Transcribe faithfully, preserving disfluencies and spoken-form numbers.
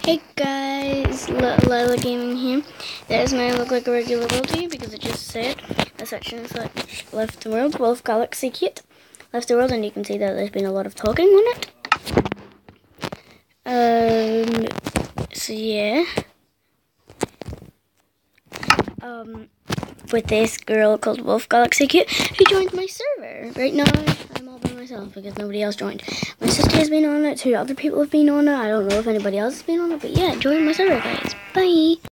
Hey guys, Lila Gaming here. This may look like a regular world to you because it just said a section is like left the world, Wolf Galaxy Kit. Left the world, and you can see that there's been a lot of talking on it. Um, so yeah. Um, with this girl called Wolf Galaxy Kit who joined my server. Right now, I'm all by myself because nobody else joined. My sister has been on it, two other people have been on it. I don't know if anybody else has been on it, but yeah, join my server, guys. Bye!